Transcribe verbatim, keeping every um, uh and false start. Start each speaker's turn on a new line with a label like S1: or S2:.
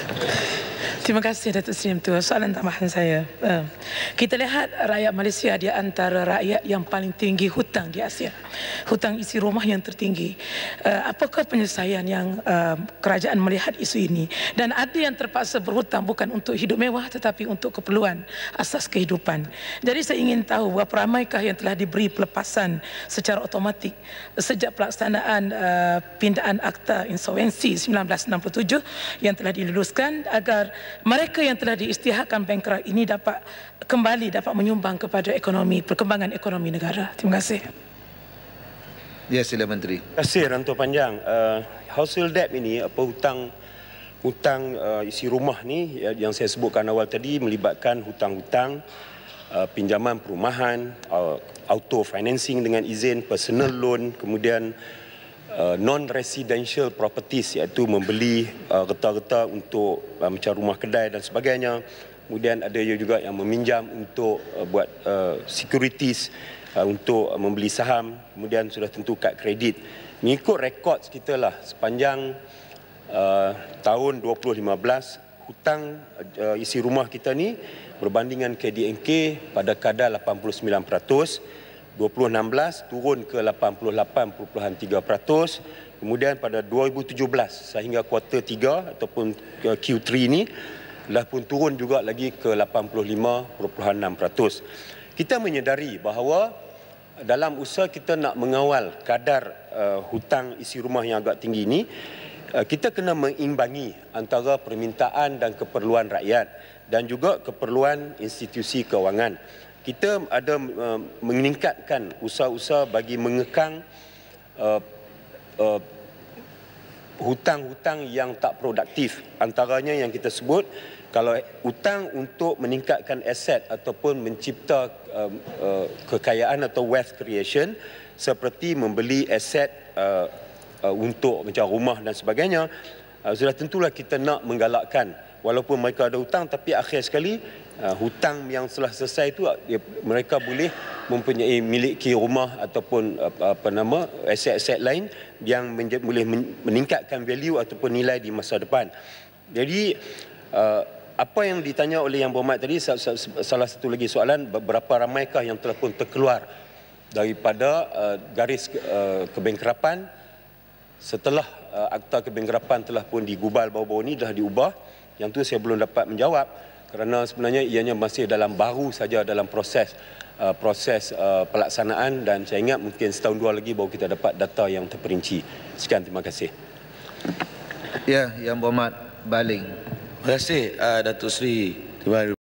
S1: Terima kasih Datuk Seri Mentua. Soalan tambahan saya. Uh, kita lihat rakyat Malaysia di antara rakyat yang paling tinggi hutang di Asia. Hutang isi rumah yang tertinggi. Uh, apakah penyelesaian yang uh, kerajaan melihat isu ini? Dan ada yang terpaksa berhutang bukan untuk hidup mewah tetapi untuk keperluan asas kehidupan. Jadi saya ingin tahu berapa ramaikah yang telah diberi pelepasan secara automatik sejak pelaksanaan uh, pindaan Akta Insolvensi seribu sembilan ratus enam puluh tujuh yang telah diluluskan agar mereka yang telah diisytiharkan bankrupt ini dapat kembali dapat menyumbang kepada ekonomi, perkembangan ekonomi negara. Terima kasih.
S2: Ya, sila Menteri.
S3: Terima kasih Rantu Panjang. Uh, household debt ini, apa hutang hutang uh, isi rumah ni yang saya sebutkan awal tadi melibatkan hutang-hutang, uh, pinjaman perumahan, uh, auto financing dengan izin, personal loan, kemudian Uh, non-residential properties iaitu membeli uh, reta-reta untuk uh, macam rumah kedai dan sebagainya. Kemudian ada juga yang meminjam untuk uh, buat uh, securities uh, untuk uh, membeli saham. Kemudian sudah tentu kad kredit. Mengikut rekod kita lah sepanjang uh, tahun dua ribu lima belas, hutang uh, isi rumah kita ni berbandingan K D N K pada kadar lapan puluh sembilan peratus. dua ribu enam belas turun ke lapan puluh lapan perpuluhan tiga peratus. Kemudian pada dua ribu tujuh belas sehingga kuartal tiga ataupun Q tiga ini dah pun turun juga lagi ke lapan puluh lima perpuluhan enam peratus. Kita menyedari bahawa dalam usaha kita nak mengawal kadar uh, hutang isi rumah yang agak tinggi ini, uh, kita kena mengimbangi antara permintaan dan keperluan rakyat dan juga keperluan institusi kewangan. Kita ada uh, meningkatkan usaha-usaha bagi mengekang uh, uh, hutang-hutang yang tak produktif. Antaranya yang kita sebut, kalau hutang untuk meningkatkan aset ataupun mencipta uh, uh, kekayaan atau wealth creation seperti membeli aset uh, uh, untuk macam rumah dan sebagainya, uh, sudah tentulah kita nak menggalakkan. Walaupun mereka ada hutang, tapi akhir sekali uh, hutang yang telah selesai itu uh, mereka boleh mempunyai miliki rumah ataupun uh, apa nama aset-aset lain yang boleh meningkatkan value ataupun nilai di masa depan. Jadi uh, apa yang ditanya oleh Yang Berhormat tadi, salah satu lagi soalan, berapa ramaikah yang telah pun terkeluar daripada uh, garis uh, kebangkrapan setelah uh, Akta Kebangkrapan telah pun digubal baru-baru ini, dah diubah. Yang tu saya belum dapat menjawab kerana sebenarnya ianya masih dalam baru saja dalam proses uh, proses uh, pelaksanaan dan saya ingat mungkin setahun dua lagi baru kita dapat data yang terperinci. Sekian, terima kasih.
S2: Ya, Yang Berhormat Baling.
S4: Terima kasih uh, Datuk Seri. Terima kasih.